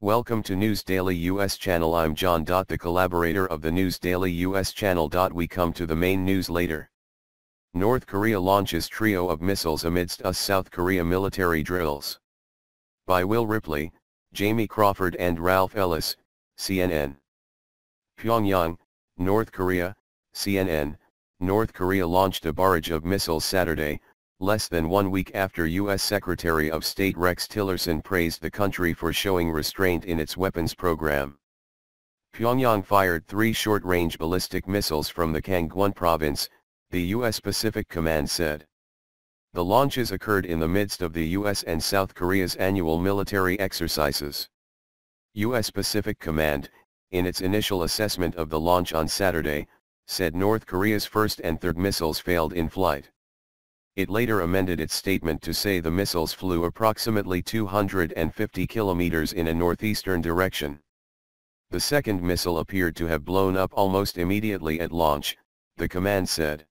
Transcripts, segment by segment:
Welcome to News Daily US Channel. I'm John. The collaborator of the News Daily US Channel. We come to the main news later. North Korea launches trio of missiles amidst US-South Korea military drills. By Will Ripley, Jamie Crawford and Ralph Ellis, CNN. Pyongyang, North Korea, CNN. North Korea launched a barrage of missiles Saturday, less than 1 week after U.S. Secretary of State Rex Tillerson praised the country for showing restraint in its weapons program. Pyongyang fired 3 short-range ballistic missiles from the Kangwon province, the U.S. Pacific Command said. The launches occurred in the midst of the U.S. and South Korea's annual military exercises. U.S. Pacific Command, in its initial assessment of the launch on Saturday, said North Korea's first and third missiles failed in flight. It later amended its statement to say the missiles flew approximately 250 kilometers in a northeastern direction. The second missile appeared to have blown up almost immediately at launch, the command said.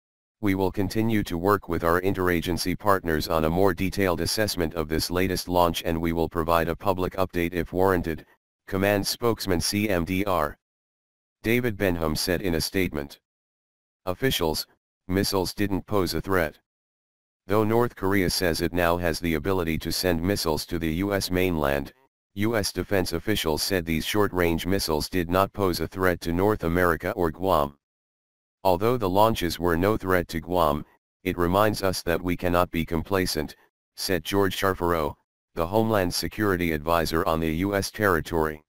We will continue to work with our interagency partners on a more detailed assessment of this latest launch, and we will provide a public update if warranted, command spokesman CMDR David Benham said in a statement. Officials, missiles didn't pose a threat. Though North Korea says it now has the ability to send missiles to the U.S. mainland, U.S. defense officials said these short-range missiles did not pose a threat to North America or Guam. Although the launches were no threat to Guam, it reminds us that we cannot be complacent, said George Shafaro, the Homeland Security Advisor on the U.S. territory.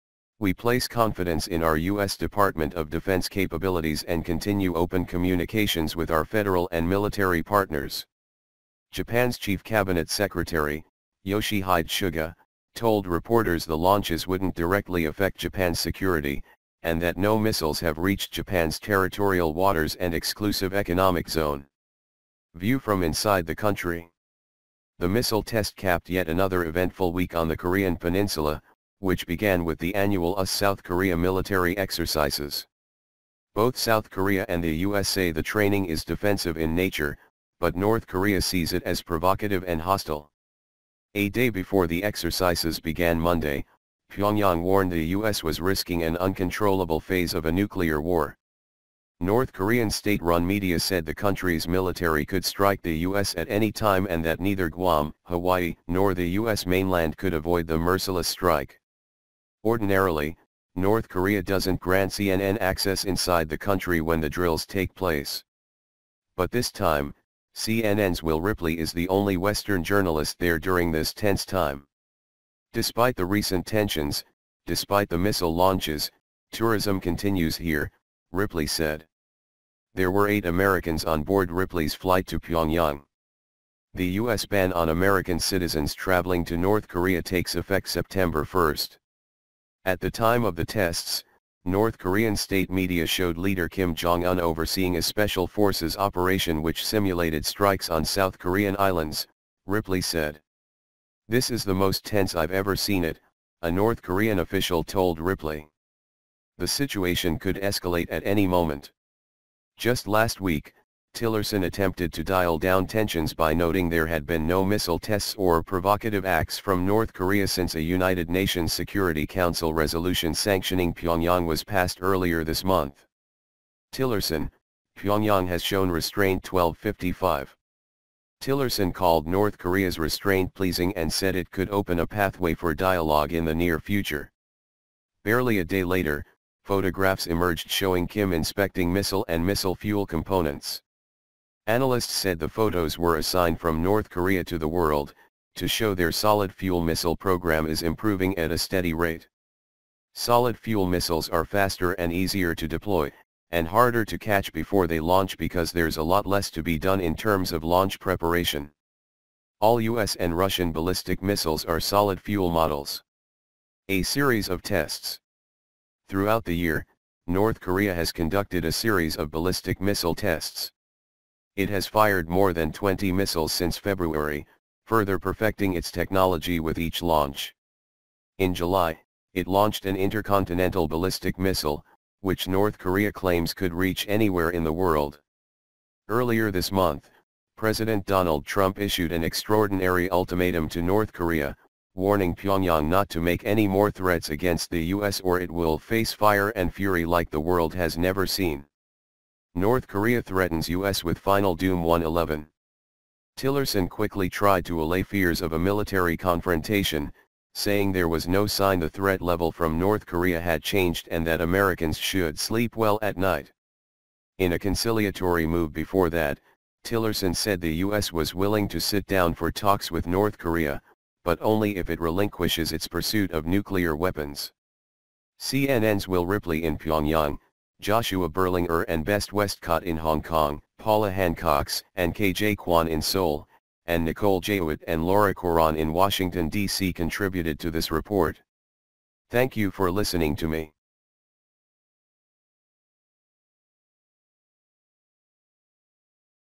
We place confidence in our U.S. Department of Defense capabilities and continue open communications with our federal and military partners. Japan's Chief Cabinet Secretary, Yoshihide Suga, told reporters the launches wouldn't directly affect Japan's security, and that no missiles have reached Japan's territorial waters and exclusive economic zone. View from inside the country. The missile test capped yet another eventful week on the Korean peninsula, which began with the annual US-South Korea military exercises. Both South Korea and the US say the training is defensive in nature, but North Korea sees it as provocative and hostile. A day before the exercises began Monday, Pyongyang warned the US was risking an uncontrollable phase of a nuclear war. North Korean state-run media said the country's military could strike the US at any time and that neither Guam, Hawaii, nor the US mainland could avoid the merciless strike. Ordinarily, North Korea doesn't grant CNN access inside the country when the drills take place. But this time, CNN's Will Ripley is the only Western journalist there during this tense time. Despite the recent tensions, despite the missile launches, tourism continues here, Ripley said. There were 8 Americans on board Ripley's flight to Pyongyang. The U.S. ban on American citizens traveling to North Korea takes effect September 1. At the time of the tests, North Korean state media showed leader Kim Jong-un overseeing a special forces operation which simulated strikes on South Korean islands, Ripley said. This is the most tense I've ever seen it, a North Korean official told Ripley. The situation could escalate at any moment. Just last week, Tillerson attempted to dial down tensions by noting there had been no missile tests or provocative acts from North Korea since a United Nations Security Council resolution sanctioning Pyongyang was passed earlier this month. Tillerson, Pyongyang has shown restraint 1255. Tillerson called North Korea's restraint pleasing and said it could open a pathway for dialogue in the near future. Barely a day later, photographs emerged showing Kim inspecting missile and missile fuel components. Analysts said the photos were a sign from North Korea to the world, to show their solid fuel missile program is improving at a steady rate. Solid fuel missiles are faster and easier to deploy, and harder to catch before they launch because there's a lot less to be done in terms of launch preparation. All US and Russian ballistic missiles are solid fuel models. A series of tests. Throughout the year, North Korea has conducted a series of ballistic missile tests. It has fired more than 20 missiles since February, further perfecting its technology with each launch. In July, it launched an intercontinental ballistic missile, which North Korea claims could reach anywhere in the world. Earlier this month, President Donald Trump issued an extraordinary ultimatum to North Korea, warning Pyongyang not to make any more threats against the US or it will face fire and fury like the world has never seen. North Korea threatens US with final doom 111. Tillerson quickly tried to allay fears of a military confrontation, saying there was no sign the threat level from North Korea had changed and that Americans should sleep well at night. In a conciliatory move before that, Tillerson said the US was willing to sit down for talks with North Korea, but only if it relinquishes its pursuit of nuclear weapons. CNN's Will Ripley in Pyongyang, Joshua Berlinger and Best Westcott in Hong Kong, Paula Hancox and KJ Kwan in Seoul, and Nicole Jewett and Laura Coran in Washington, D.C. contributed to this report. Thank you for listening to me.